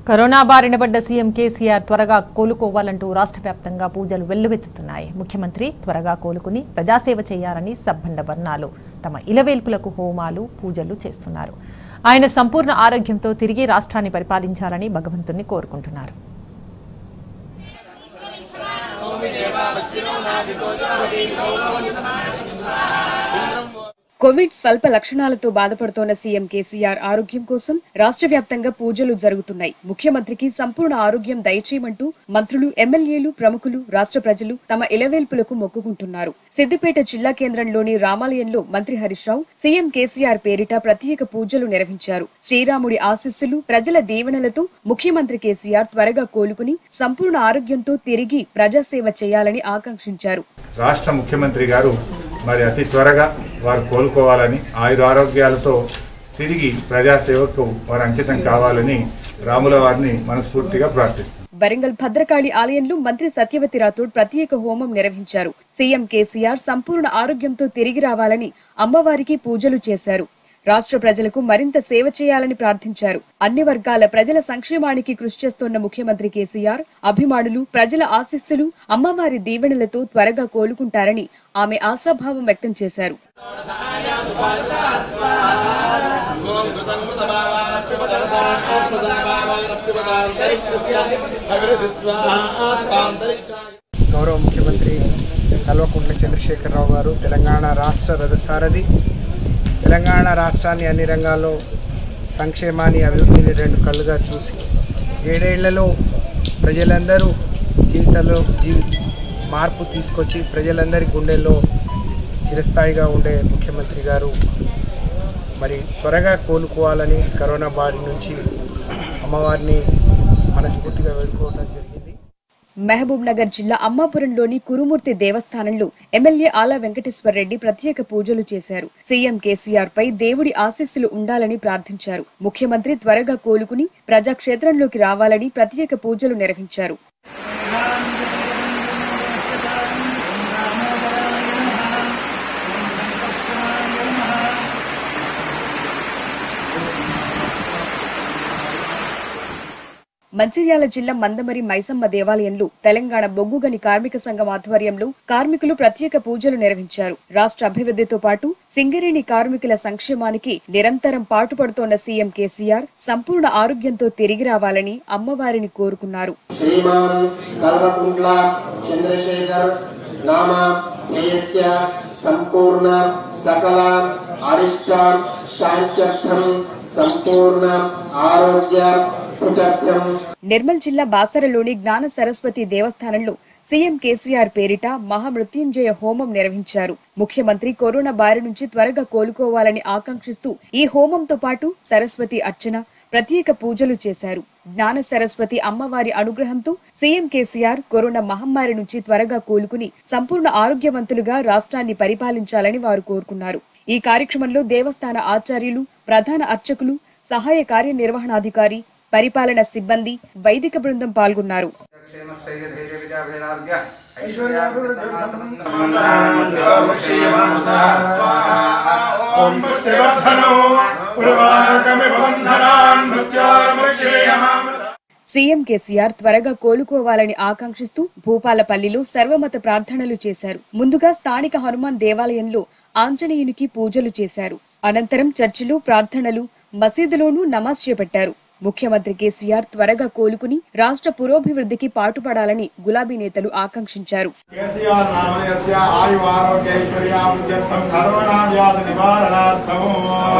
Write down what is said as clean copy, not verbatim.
Corona బారిన పడ్డ CM KCR త్వరగా కోలుకోవాలంటూ రాష్ట్ర వ్యాప్తంగా పూజలు వెల్లువెత్తుతున్నాయి. ముఖ్యమంత్రి త్వరగా కోలుకుని ప్రజాసేవ చేయాలని సబ్బండ వర్ణాలు తమ ఇలవేల్పులకు హోమాలు పూజలు చేస్తున్నారు. ఆయన సంపూర్ణ ఆరోగ్యంతో తిరిగి రాష్ట్రాన్ని పరిపాలించాలని భగవంతుని కోరుకుంటున్నారు. కోవిడ్ స్వల్ప లక్షణాలతో బాధపడుతోన్న సీఎం కేసీఆర్ ఆరోగ్యం కోసం రాష్ట్ర వ్యాప్తంగా పూజలు జరుగుతున్నాయి. ముఖ్యమంత్రికి సంపూర్ణ ఆరోగ్యం దయచేయమంటూ మంత్రులు, ఎమ్మెల్యేలు, ప్రముఖులు, రాష్ట్ర ప్రజలు తమ ఇలవేల్పులకు మొక్కుకుంటున్నారు. సిద్దిపేట జిల్లా కేంద్రంలోని రామాలయంలో మంత్రి హరీష్ రావు సీఎం కేసీఆర్ పేరిట ప్రత్యేక పూజలు నిర్వహించారు. శ్రీరాముడి ఆశీస్సులు, ప్రజల దీవెనలతో ముఖ్యమంత్రి కేసీఆర్ త్వరగా కోలుకుని సంపూర్ణ ఆరోగ్యంతో తిరిగి ప్రజాసేవ చేయాలని ఆకాంక్షించారు. రాష్ట్ర ముఖ్యమంత్రి గారు మరి అతి త్వరగా వారు కోలుకోవాలని, ఆయురారోగ్యాలతో తిరిగి ప్రజాసేవకు వారు అంకితం కావాలని రాముల వారిని మనస్ఫూర్తిగా ప్రార్థిస్తారు. వరంగల్ భద్రకాళి ఆలయంలో మంత్రి సత్యవతి రాథోడ్ ప్రత్యేక హోమం నిర్వహించారు. సీఎం కేసీఆర్ సంపూర్ణ ఆరోగ్యంతో తిరిగి రావాలని అమ్మవారికి పూజలు చేశారు. రాష్ట్ర ప్రజలకు మరింత సేవ చేయాలని ప్రార్థించారు. అన్ని వర్గాల ప్రజల సంక్షేమానికి కృషి చేస్తోన్న ముఖ్యమంత్రి కేసీఆర్ అభిమానులు, ప్రజల ఆశీస్సులు, అమ్మవారి దీవెనలతో త్వరగా కోలుకుంటారని ఆమె ఆశాభావం వ్యక్తం చేశారు. గౌరవ ముఖ్యమంత్రి కల్వకుంట్ల చంద్రశేఖరరావు గారు తెలంగాణ రాష్ట్ర రథసారథి. తెలంగాణ రాష్ట్రాన్ని అన్ని రంగాల్లో సంక్షేమాన్ని, అభివృద్ధిని రెండు కళ్ళుగా చూసి 7 ఏళ్లలో ప్రజలందరూ జీవితంలో మార్పు తీసుకొచ్చి ప్రజలందరి గుండెల్లో చిరస్థాయిగా ఉండే ముఖ్యమంత్రి గారు మరి త్వరగా కోలుకోవాలని కరోనా బారి నుంచి అమ్మవారిని మనస్ఫూర్తిగా వేడుకోవడం జరిగింది. మహబూబ్ నగర్ జిల్లా అమ్మాపురంలోని కురుమూర్తి దేవస్థానంలో ఎమ్మెల్యే ఆలా వెంకటేశ్వర్ రెడ్డి ప్రత్యేక పూజలు చేశారు. సీఎం కేసీఆర్ పై దేవుడి ఆశీస్సులు ఉండాలని ప్రార్థించారు. ముఖ్యమంత్రి త్వరగా కోలుకుని ప్రజాక్షేత్రంలోకి రావాలని ప్రత్యేక పూజలు నిర్వహించారు. మంచిర్యాల జిల్లా మందమరి మైసమ్మ దేవాలయంలో తెలంగాణ బొగ్గుగని కార్మిక సంఘం ఆధ్వర్యంలో కార్మికులు ప్రత్యేక పూజలు నిర్వహించారు. రాష్ట్ర అభివృద్ధితో పాటు సింగరేణి కార్మికుల సంక్షేమానికి నిరంతరం పాటుపడుతోన్న సీఎం కేసీఆర్ సంపూర్ణ ఆరోగ్యంతో తిరిగి రావాలని అమ్మవారిని కోరుకున్నారు. నిర్మల్ జిల్లా బాసరలోని జ్ఞాన సరస్వతి దేవస్థానంలో సీఎం కేసీఆర్ పేరిట మహామృత్యుంజయ హోమం నిర్వహించారు. ముఖ్యమంత్రి కరోనా బారి నుంచి త్వరగా కోలుకోవాలని ఆకాంక్షిస్తూ ఈ హోమంతో పాటు సరస్వతి అర్చన, ప్రత్యేక పూజలు చేశారు. జ్ఞాన సరస్వతి అమ్మవారి అనుగ్రహంతో సీఎం కేసీఆర్ కరోనా మహమ్మారి నుంచి త్వరగా కోలుకుని సంపూర్ణ ఆరోగ్యవంతులుగా రాష్ట్రాన్ని పరిపాలించాలని వారు కోరుకున్నారు. ఈ కార్యక్రమంలో దేవస్థాన ఆచార్యులు, ప్రధాన అర్చకులు, సహాయ కార్యనిర్వహణాధికారి, పరిపాలన సిబ్బంది, వైదిక బృందం పాల్గొన్నారు. సీఎం కేసీఆర్ త్వరగా కోలుకోవాలని ఆకాంక్షిస్తూ భూపాలపల్లిలో సర్వమత ప్రార్థనలు చేశారు. ముందుగా స్థానిక హనుమాన్ దేవాలయంలో ఆంజనేయునికి పూజలు చేశారు. అనంతరం చర్చిలో ప్రార్థనలు, మసీదులోనూ నమాజ్ చేపట్టారు. ముఖ్యమంత్రి కేసీఆర్ త్వరగా కోలుకుని రాష్ట్ర పురోభివృద్ధికి పాటుపడాలని గులాబీ నేతలు ఆకాంక్షించారు. కేసీఆర్